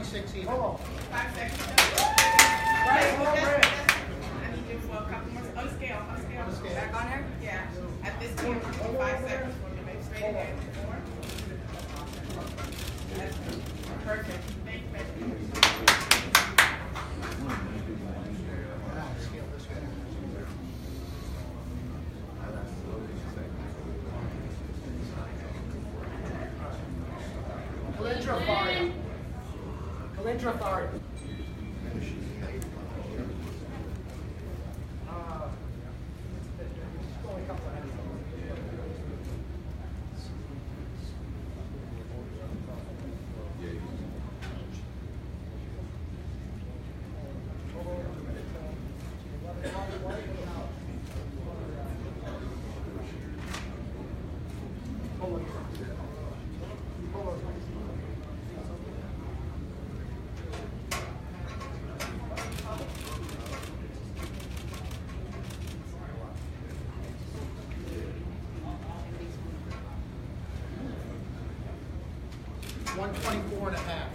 126 even. Hold on. 5 seconds. Right, hold on, Red. I need you for a couple more. On the scale. Back on there? Yeah. At this point, 5 seconds for me to make straight ahead. 4. That's perfect. Thank you, baby. Kalindra, Faria. Kalindra, Faria. Only a couple of hands. $124.5.